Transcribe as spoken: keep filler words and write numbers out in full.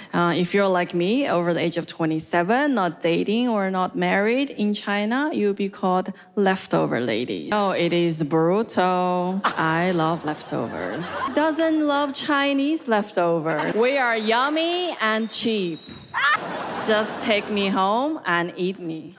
Uh, if you're like me, over the age of twenty-seven, not dating or not married in China, you'll be called leftover lady. Oh, it is brutal. I love leftovers. Doesn't love Chinese leftover. We are yummy and cheap. Just take me home and eat me.